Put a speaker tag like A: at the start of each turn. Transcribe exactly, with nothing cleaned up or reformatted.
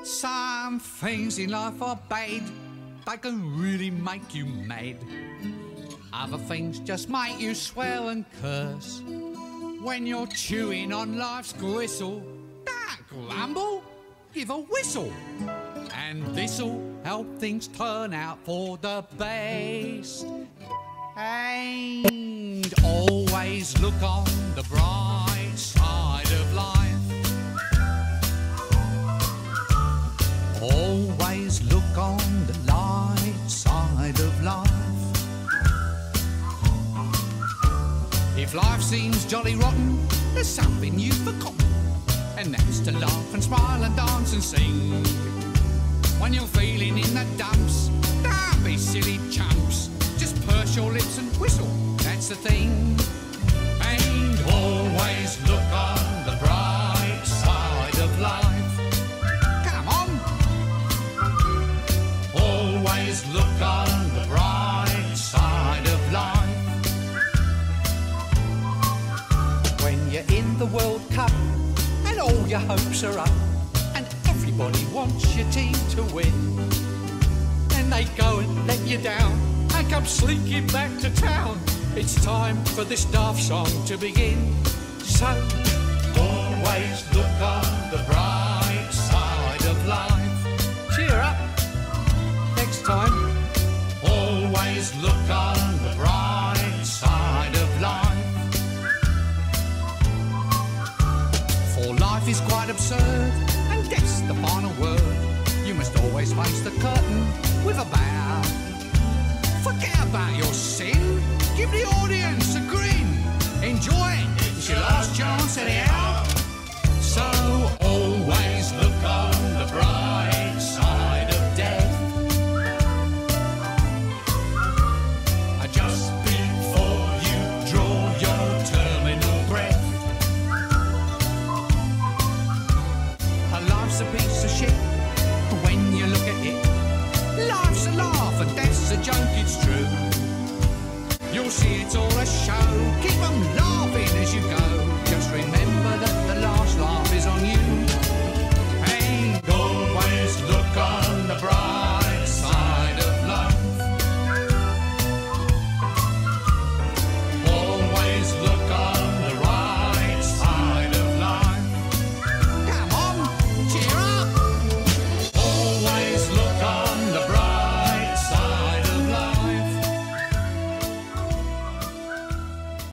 A: Some things in life are bad, they can really make you mad. Other things just make you swear and curse. When you're chewing on life's gristle, don't grumble, give a whistle. And this'll help things turn out for the best. And always look on the bright side of life. Always look on the light side of life. If life seems jolly rotten, there's something you've forgotten, and that's to laugh and smile and dance and sing. When you're feeling in the dumps, don't be silly chumps. Just purse your lips and whistle, that's the thing. And always look on the bright side of life. Come on. Always look on the bright side of life. When you're in the World Cup and all your hopes are up, and everybody wants your team to win, and they go and let you down and come slinking back to town, it's time for this daft song to begin. So always look on the bright side of life. Cheer up. Next time, always look on the bright side of life. For life is quite absurd, and death's the final word. You must always face the curtain with a bow. Forget about your sin, give the audience a grin. Enjoy it, it's your last chance anyhow.